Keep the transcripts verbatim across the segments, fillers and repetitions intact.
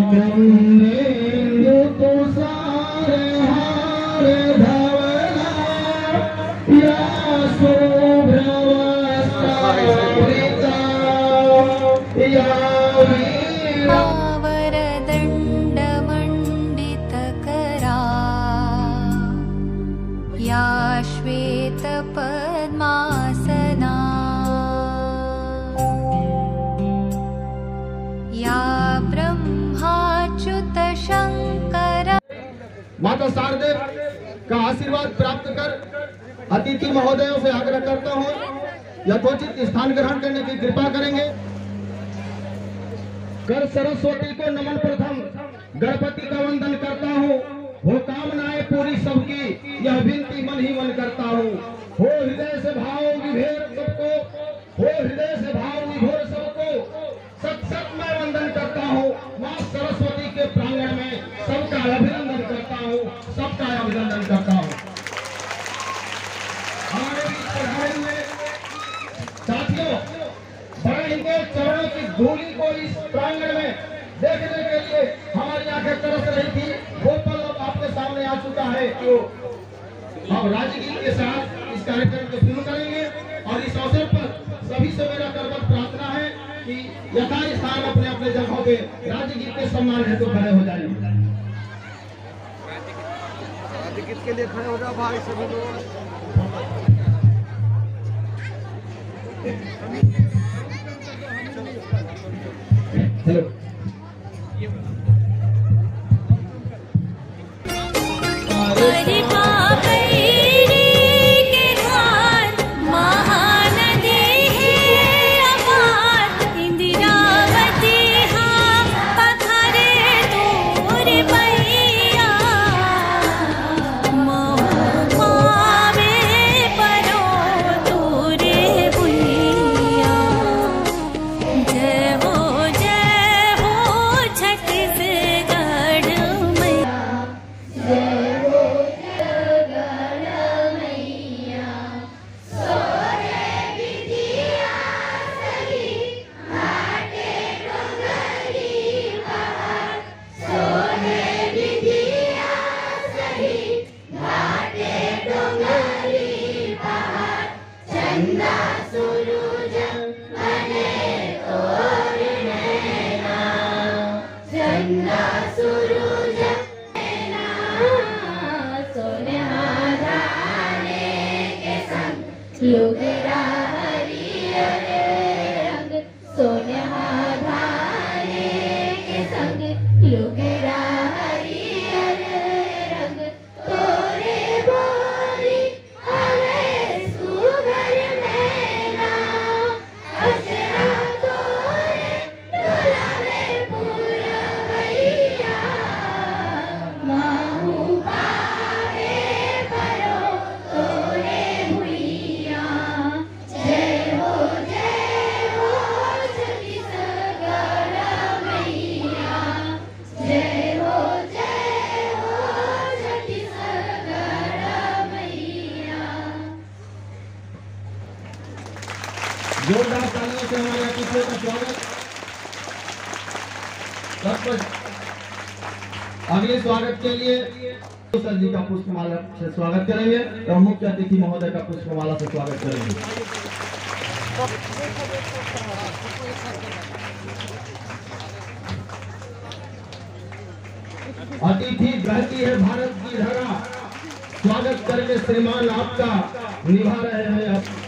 कुंदेन्दु तुषार हार धवला या शुभ्रवस्त्रावृता या वरदण्डमण्डितकरा या श्वेतपद्मासना या ब्रह्माच्युतशङ्कर। माता शारदे का आशीर्वाद प्राप्त कर अतिथि महोदयों से आग्रह करता हूँ यथोचित स्थान ग्रहण करने की कृपा करेंगे। कर सरस्वती को नमन, प्रथम गणपति का वंदन करता हूँ। हो कामनाएं पूरी सबकी, यह विनती मन ही मन करता हूँ। हो हृदय से भाव विभोर सबको, हो हृदय से भाव विभोर सबको सत सत मैं वंदन करता हूँ। माँ सरस्वती के प्रांगण में सबका अभिनंदन करता हूँ, सबका अभिनंदन करता हूँ। हमारे बीच पधारे हुए साथियों, बड़े इनके चरणों की धूलि को इस प्रांगण में देखने के लिए हमारी आंखें तरस रही थी। वो पल अब आपके सामने आ चुका है। अब राजगीत के साथ इस कार्यक्रम को शुरू करेंगे और इस अवसर पर सभी से मेरा करबद्ध प्रार्थना है कि यथास्थान अपने अपने जगहों पे राजगीत के सम्मान हेतु खड़े हो जाइए। राजगीत के लिए खड़े हो जाओ भाई सभी लोग। हेलो जोरदार तालियों से हमारे अतिथियों का स्वागत। अगले स्वागत के लिए सर जी का पुष्पमाला से स्वागत करेंगे और मुख्य अतिथि महोदय का पुष्पमाला से स्वागत करेंगे। अतिथि बहती है भारत की धरा, स्वागत करके श्रीमान आपका निभा रहे हैं।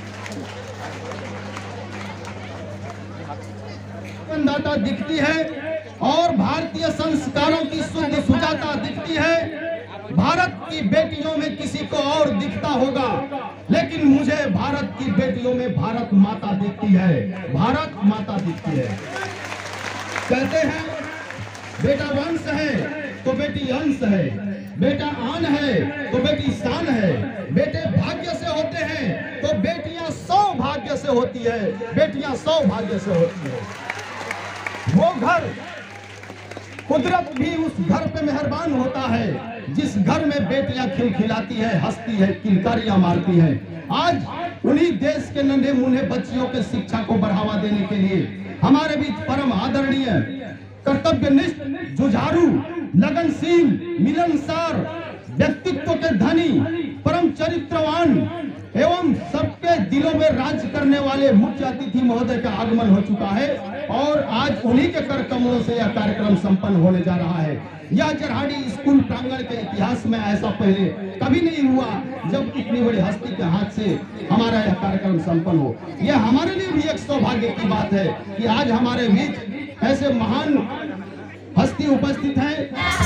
दाता दिखती है और भारतीय संस्कारों की शुद्ध सुजाता दिखती है। भारत की बेटियों में किसी को और दिखता होगा, लेकिन मुझे भारत की बेटियों में भारत माता दिखती है, भारत माता दिखती है। कहते हैं बेटा वंश है तो बेटी अंश है, बेटा आन है तो बेटी शान है, बेटे भाग्य से होते हैं तो बेटियां सौभाग्य से होती है, बेटियां सौभाग्य से होती है। वो घर, कुदरत भी उस घर पे मेहरबान होता है जिस घर में बेटियां खिलखिलाती है, हंसती है, किलकारियां मारती है। आज उन्हीं देश के नन्हे मुन्ने बच्चियों के शिक्षा को बढ़ावा देने के लिए हमारे बीच परम आदरणीय, कर्तव्यनिष्ठ, जुझारू, लगनशील, मिलनसार, व्यक्तित्व के धनी, परम चरित्रवान एवं सबके दिलों में राज करने वाले मुख्य अतिथि महोदय का आगमन हो चुका है और आज उन्हीं के कर कमलों से यह कार्यक्रम संपन्न होने जा रहा है। यह जरहाड़ी स्कूल प्रांगण के इतिहास में ऐसा पहले कभी नहीं हुआ जब इतनी बड़ी हस्ती के हाथ से हमारा यह कार्यक्रम संपन्न हो। यह हमारे लिए भी एक सौभाग्य की बात है कि आज हमारे बीच ऐसे महान हस्ती उपस्थित है।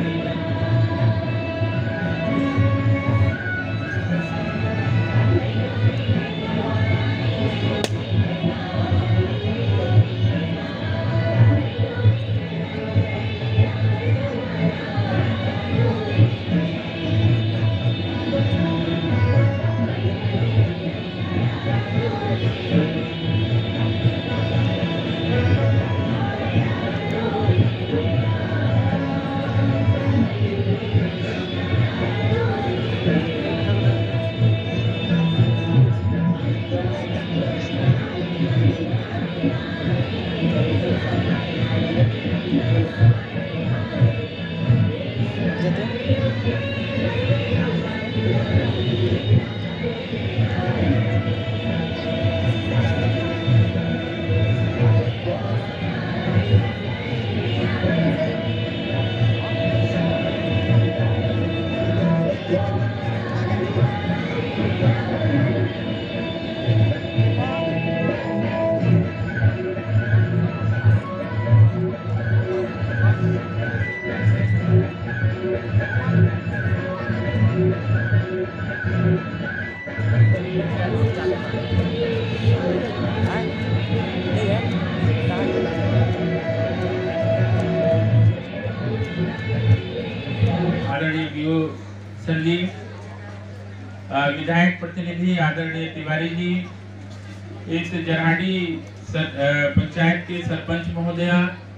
आदरणीय वीओ सर जी, विधायक प्रतिनिधि आदरणीय तिवारी जी, इस जरहाड़ी पंचायत के सरपंच महोदया,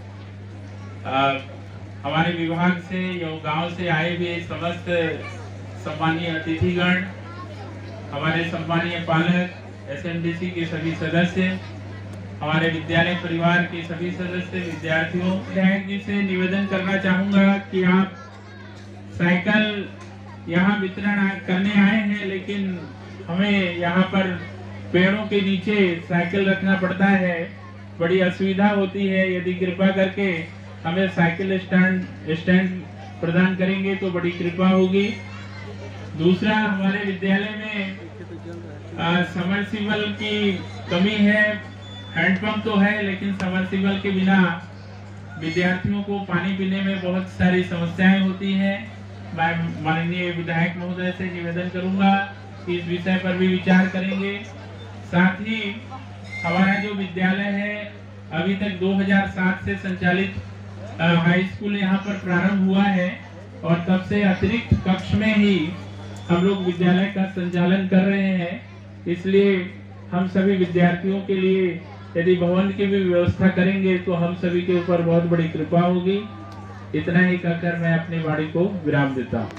हमारे विभाग से या गांव से आए हुए समस्त सम्मानीय अतिथिगण, हमारे सम्मानीय पालक, एसएमडीसी के सभी सदस्य, हमारे विद्यालय परिवार के सभी सदस्य, विद्यार्थियों, विधायक जी से निवेदन करना चाहूंगा कि आप साइकिल यहाँ वितरण करने आए हैं, लेकिन हमें यहाँ पर पेड़ों के नीचे साइकिल रखना पड़ता है, बड़ी असुविधा होती है। यदि कृपा करके हमें साइकिल स्टैंड स्टैंड प्रदान करेंगे तो बड़ी कृपा होगी। दूसरा, हमारे विद्यालय में सबमर्सिबल की कमी है। हैंडपंप तो है, लेकिन सबमर्सिबल के बिना विद्यार्थियों को पानी पीने में बहुत सारी समस्याएं होती हैं। मैं माननीय विधायक महोदय से निवेदन करूंगा कि इस विषय पर भी विचार करेंगे। साथ ही हमारा जो विद्यालय है, अभी तक दो हज़ार सात से संचालित हाई स्कूल यहाँ पर प्रारंभ हुआ है और तब से अतिरिक्त कक्ष में ही हम लोग विद्यालय का संचालन कर रहे हैं। इसलिए हम सभी विद्यार्थियों के लिए यदि भवन की भी व्यवस्था करेंगे तो हम सभी के ऊपर बहुत बड़ी कृपा होगी। इतना ही कहकर मैं अपनी वाणी को विराम देता हूँ।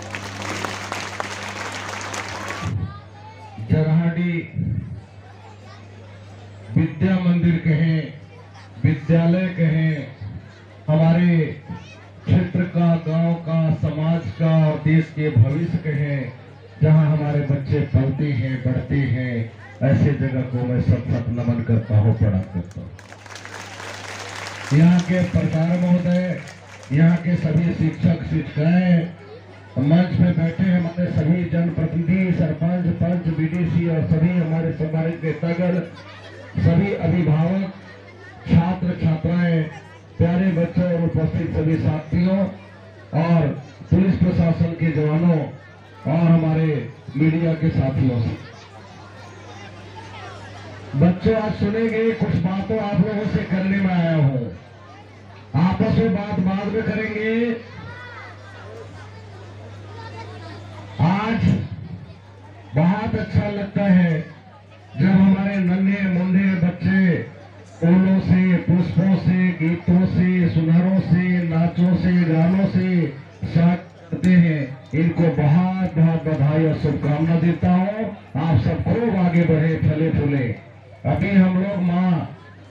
जरहाड़ी विद्या मंदिर कहें, विद्यालय कहें, हमारे क्षेत्र का, गांव का, समाज का और देश के भविष्य कहें, जहां हमारे बच्चे पलते हैं, बढ़ते हैं, ऐसे जगह को मैं सब सब नमन करता हूँ, प्रणाम करता हूँ। यहाँ के प्रचार महोदय, यहाँ के सभी शिक्षक शिक्षिकाएं, मंच पे बैठे हैं हमारे सभी जनप्रतिनिधि, सरपंच, पंच, बीडीसी और सभी हमारे सम्मानित नेतागण, सभी अभिभावक, छात्र छात्राएं, प्यारे बच्चों और उपस्थित सभी साथियों और पुलिस प्रशासन के जवानों और हमारे मीडिया के साथियों से, बच्चों आज सुनेंगे कुछ बातों आप लोगों से करने में आया हूं। आपस में बात बाद में करेंगे। आज बहुत अच्छा लगता है जब हमारे नन्हे मुंडे बच्चे फूलों से, पुष्पों से, गीतों से, सुनारों से, नाचों से, गानों से स्वागत करते हैं। इनको बहुत बहुत बधाई और शुभकामना देता हूँ। आप सब खूब आगे बढ़े, फले फूले। अभी हम लोग माँ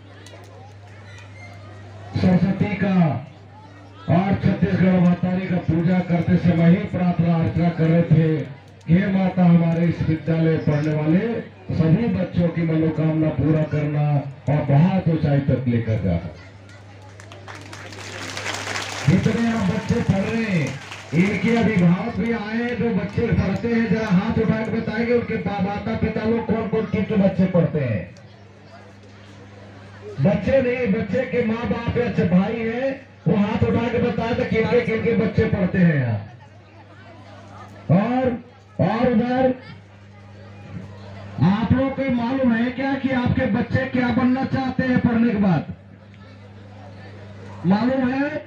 सरस्वती का और छत्तीसगढ़ मातारी का पूजा करते समय ही प्रार्थना अर्चना कर रहे थे, हे माता हमारे इस विद्यालय पढ़ने वाले सभी बच्चों की मनोकामना पूरा करना और बहुत ऊंचाई तक लेकर जाना। जितने आप बच्चे पढ़ रहे हैं, इनके अभिभावक भी आए हैं जो बच्चे पढ़ते हैं, जरा हाथ उठा के बताएंगे उनके माता पिता लोग कौन कौन कितने बच्चे पढ़ते हैं। बच्चे नहीं, बच्चे के माँ बाप या भाई हैं वो हाथ उठा के बताया था किनके किनके बच्चे पढ़ते हैं यहाँ। और और उधर आप लोग को मालूम है क्या कि आपके बच्चे क्या बनना चाहते हैं पढ़ने के बाद? मालूम है?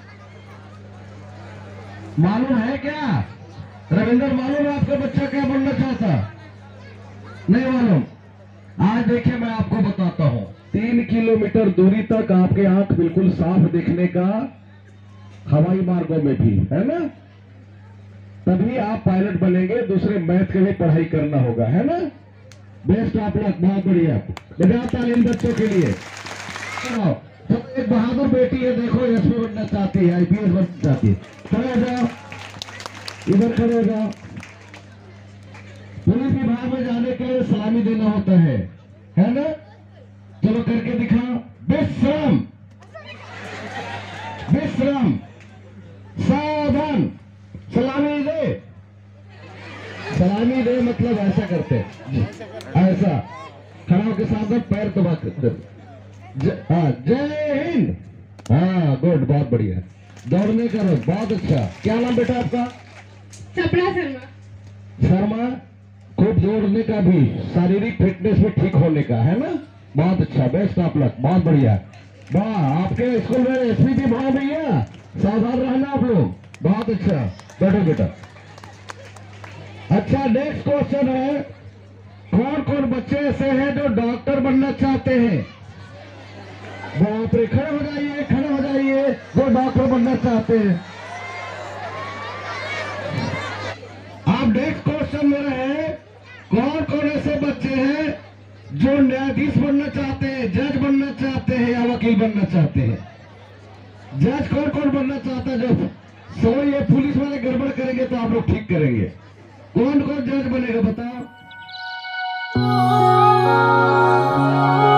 मालूम है क्या? रविंद्र, मालूम है आपका बच्चा क्या बनना चाहता? नहीं मालूम? आज देखिए मैं आपको बताता हूं। तीन किलोमीटर दूरी तक आपके आंख बिल्कुल साफ देखने का, हवाई मार्गों में भी, है ना? तभी आप पायलट बनेंगे। दूसरे मैथ के भी पढ़ाई करना होगा, है ना? बेस्ट आप लोग, बहुत बढ़िया। बजाओ तालीम बच्चों के लिए। तो एक बहादुर बेटी है, देखो एसपी बनना चाहती है, आईपीएस बनना चाहती है। खड़े हो जाओ, इधर खड़े हो जाओ। पुलिस विभाग में जाने के लिए सलामी देना होता है, है ना? चलो करके दिखाओ। विश्राम, विश्राम, सावधान, सलामी दे। सलामी दे मतलब ऐसा करते, ऐसा खड़ा होकर सावधान, पैर दबा करते। हाँ, जय हिंद। हाँ गुड, बहुत बढ़िया। दौड़ने का रोज, बहुत अच्छा। क्या नाम बेटा आपका? सपना शर्मा। शर्मा। खूब दौड़ने का भी, शारीरिक फिटनेस में ठीक होने का, है ना? बहुत अच्छा, बेस्ट आप लोग, बहुत बढ़िया। वाह, आपके स्कूल में एसपी भी भाव भैया, सावधान रहना आप लोग। बहुत अच्छा, बैठो बेटा। अच्छा, नेक्स्ट क्वेश्चन है, कौन कौन बच्चे ऐसे हैं जो डॉक्टर बनना चाहते हैं? बाप रे, खड़े हो जाइए, खड़े हो जाइए, वो डॉक्टर बनना चाहते हैं। आप नेक्स्ट क्वेश्चन मेरा है, कौन कौन ऐसे बच्चे हैं जो न्यायाधीश बनना चाहते हैं, जज बनना चाहते हैं या वकील बनना चाहते हैं? जज कौन कौन बनना चाहता है? जब सो ये पुलिस वाले गड़बड़ करेंगे तो आप लोग ठीक करेंगे। कौन कौन जज बनेगा बताओ?